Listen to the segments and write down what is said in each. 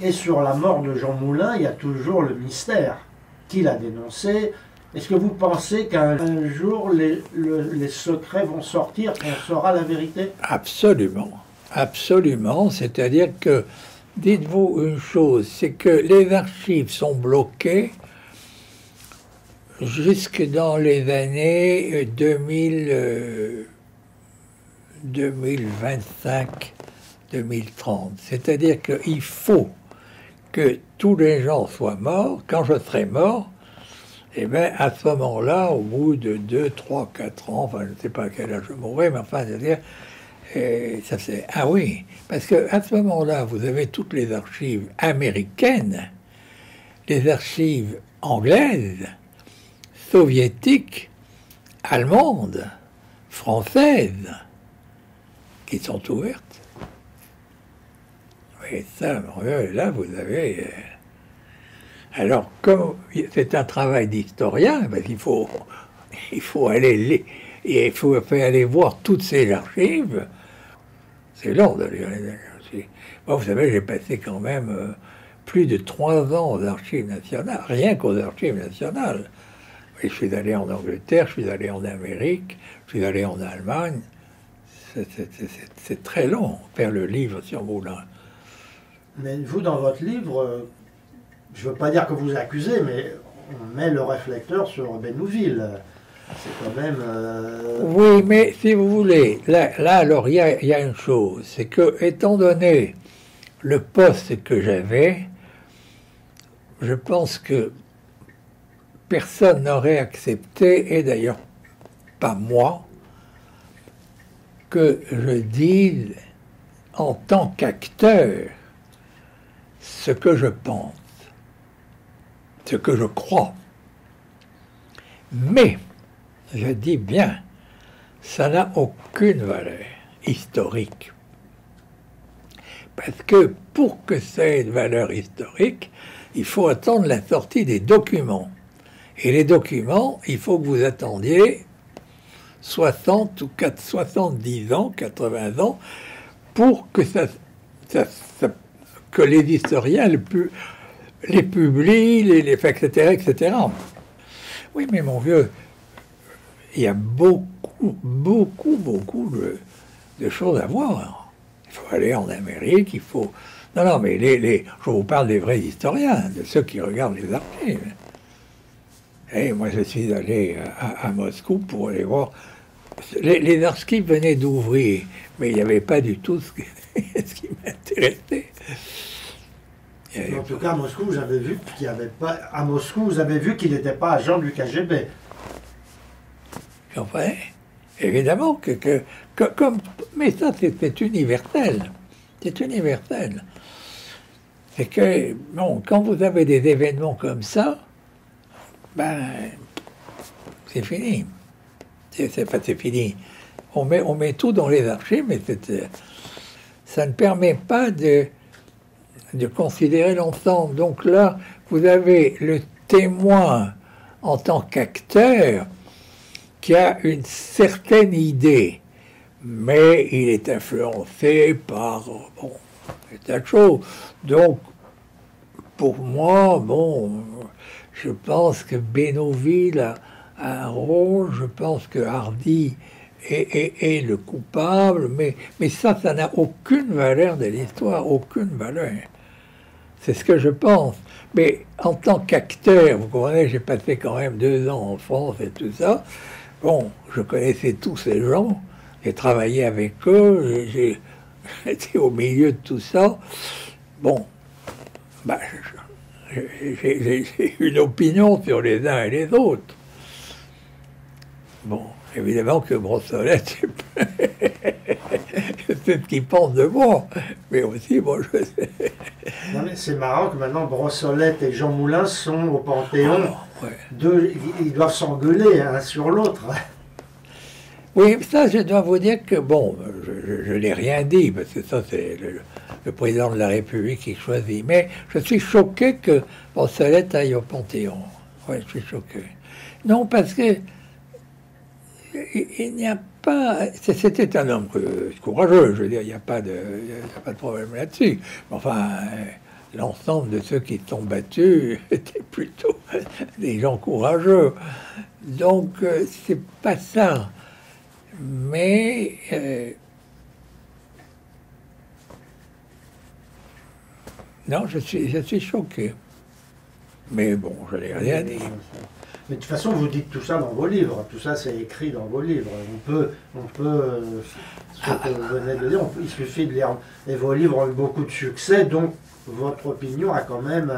Et sur la mort de Jean Moulin, il y a toujours le mystère. Qui l'a dénoncé? Est-ce que vous pensez qu'un jour, les secrets vont sortir, qu'on saura la vérité? Absolument. Absolument. C'est-à-dire que, dites-vous une chose, c'est que les archives sont bloquées jusque dans les années 2025, 2030. C'est-à-dire qu'il faut que tous les gens soient morts. Quand je serai mort, et bien à ce moment-là, au bout de 2, 3, 4 ans, enfin je ne sais pas à quel âge je mourrai, mais enfin, c'est-à-dire, ça c'est... Ah oui, parce qu'à ce moment-là, vous avez toutes les archives américaines, les archives anglaises, soviétiques, allemandes, françaises, qui sont ouvertes. Et ça, là, vous avez... Alors, comme c'est un travail d'historien, ben, il faut aller voir toutes ces archives. C'est long d'aller les archives. Moi, vous savez, j'ai passé quand même plus de 3 ans aux archives nationales, rien qu'aux archives nationales. Et je suis allé en Angleterre, je suis allé en Amérique, je suis allé en Allemagne. C'est très long, faire le livre sur Moulin. Mais vous, dans votre livre, je ne veux pas dire que vous accusez, mais on met le réflecteur sur Bénouville. C'est quand même... Oui, mais si vous voulez, là alors, il y a une chose, c'est que, étant donné le poste que j'avais, je pense que personne n'aurait accepté, et d'ailleurs pas moi, que je dise en tant qu'acteur ce que je pense, ce que je crois. Mais, je dis bien, ça n'a aucune valeur historique. Parce que pour que ça ait une valeur historique, il faut attendre la sortie des documents. Et les documents, il faut que vous attendiez 60 ou 70 ans, 80 ans, pour que que les historiens les publient, etc., etc. Oui, mais mon vieux, il y a beaucoup de choses à voir. Il faut aller en Amérique, il faut... Non, mais je vous parle des vrais historiens, de ceux qui regardent les archives. Et moi, je suis allé à Moscou pour aller voir... Les archives venaient d'ouvrir, mais il n'y avait pas du tout ce qui m'intéressait. En tout cas, à Moscou, vous avez vu qu'il n'y avait pas... À Moscou, vous avez vu qu'il n'était pas agent du KGB. Enfin, évidemment comme... Mais ça, c'est universel. C'est universel. C'est que, bon, quand vous avez des événements comme ça, ben, c'est fini. C'est fini. On met tout dans les archives, mais ça ne permet pas de considérer l'ensemble. Donc là, vous avez le témoin en tant qu'acteur qui a une certaine idée, mais il est influencé par des tas de choses. Donc, pour moi, bon, je pense que Bénouville a un rôle, je pense que Hardy est le coupable, mais ça n'a aucune valeur de l'histoire, aucune valeur. C'est ce que je pense. Mais en tant qu'acteur, vous comprenez, j'ai passé quand même 2 ans en France et tout ça. Bon, je connaissais tous ces gens, j'ai travaillé avec eux, j'ai été au milieu de tout ça. Bon, ben, j'ai une opinion sur les uns et les autres. Bon, évidemment que Brossolette, c'est ce qu'il pense de moi, mais aussi, moi, je sais. Non, mais c'est marrant que maintenant Brossolette et Jean Moulin sont au Panthéon. Ouais. Ils doivent s'engueuler l'un sur l'autre. Oui, ça, je dois vous dire que, bon, je n'ai rien dit, parce que ça, c'est le président de la République qui choisit. Mais je suis choqué que Brossolette aille au Panthéon. Oui, je suis choqué. Non, parce que il n'y a pas... C'était un homme courageux, je veux dire, il n'y a pas de problème là-dessus. Mais enfin, l'ensemble de ceux qui sont battus étaient plutôt des gens courageux. Donc, c'est pas ça. Mais non, je suis choqué. Mais bon, je n'ai rien dit. Mais de toute façon, vous dites tout ça dans vos livres. Tout ça, c'est écrit dans vos livres. On peut ce que vous venez de dire, il suffit de lire. Et vos livres ont eu beaucoup de succès, donc votre opinion a quand même...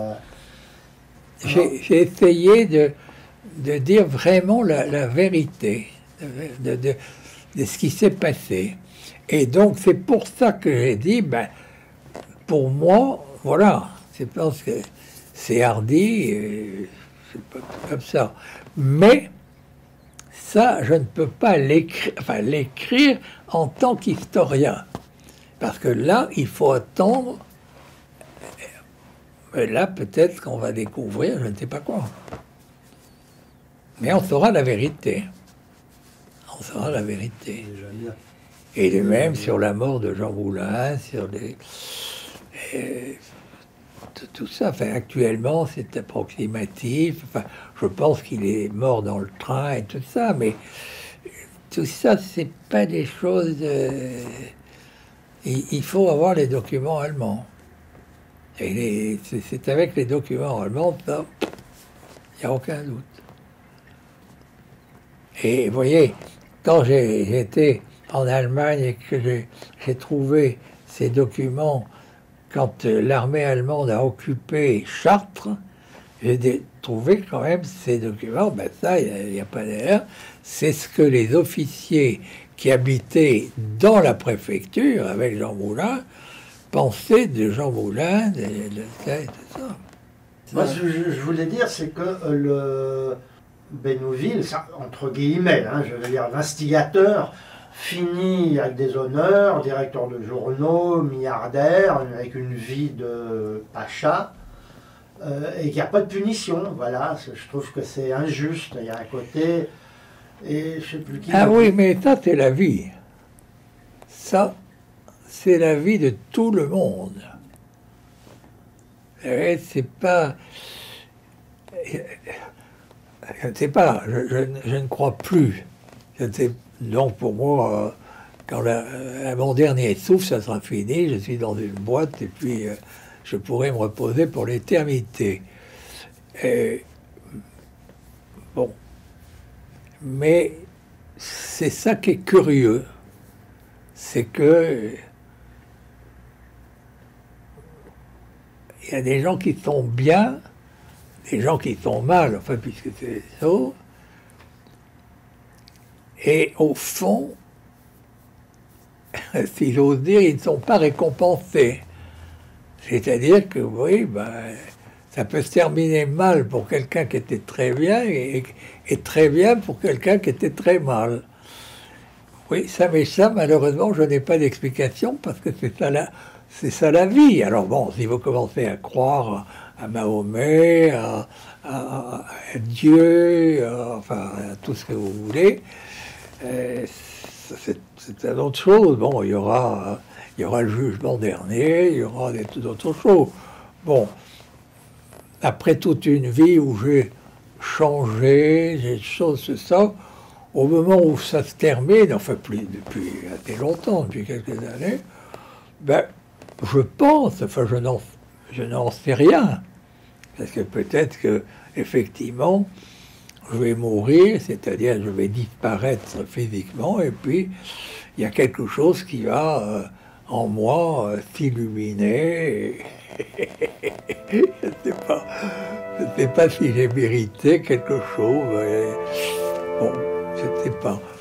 J'ai essayé de dire vraiment la vérité de ce qui s'est passé. Et donc, c'est pour ça que j'ai dit, ben, pour moi, voilà, c'est parce que c'est hardi, c'est pas comme ça. Mais ça, je ne peux pas l'écrire en tant qu'historien. Parce que là, il faut attendre. Et là, peut-être qu'on va découvrir, je ne sais pas quoi. Mais on saura la vérité. On saura la vérité. Et de même sur la mort de Jean Moulin, sur tout ça. Enfin, actuellement, c'est approximatif. Enfin, je pense qu'il est mort dans le train et tout ça, mais tout ça, c'est pas des choses. Il faut avoir les documents allemands. Et c'est avec les documents allemands, ça, il n'y a aucun doute. Et vous voyez, quand j'étais en Allemagne et que j'ai trouvé ces documents, quand l'armée allemande a occupé Chartres, j'ai trouvé quand même ces documents, ben ça, il n'y a pas d'erreur, c'est ce que les officiers qui habitaient dans la préfecture avec Jean Moulin pensaient de Jean Moulin, de ça et tout ça. Moi, ce que je voulais dire, c'est que le Bénouville, ça, entre guillemets, hein, je veux dire, l'instigateur finit avec des honneurs, directeur de journaux, milliardaire, avec une vie de pacha, et qu'il n'y a pas de punition. Voilà, je trouve que c'est injuste. Il y a un côté, et je sais plus qui. Ah oui, mais ça, c'est la vie. Ça, c'est la vie de tout le monde. C'est pas... Je ne sais pas, je ne crois plus. Donc pour moi, quand mon dernier souffle, ça sera fini, je suis dans une boîte et puis je pourrai me reposer pour l'éternité. Bon. Mais c'est ça qui est curieux. C'est que il y a des gens qui sont bien, des gens qui sont mal, enfin, puisque c'est ça. Et au fond, si j'ose dire, ils ne sont pas récompensés. C'est-à-dire que, oui, ben, ça peut se terminer mal pour quelqu'un qui était très bien et très bien pour quelqu'un qui était très mal. Oui, mais ça, malheureusement, je n'ai pas d'explication parce que c'est ça la vie. Alors bon, si vous commencez à croire à Mahomet, à Dieu, enfin, à tout ce que vous voulez, c'est une autre chose. Bon, il y aura le jugement dernier, il y aura d'autres choses. Bon, après toute une vie où j'ai changé, j'ai choses, ça, au moment où ça se termine, enfin plus depuis assez longtemps, depuis quelques années, ben, je pense, enfin je n'en sais rien, parce que peut-être que effectivement je vais mourir, c'est-à-dire je vais disparaître physiquement, et puis il y a quelque chose qui va en moi s'illuminer. Je ne sais pas si j'ai mérité quelque chose. Bon, je ne sais pas.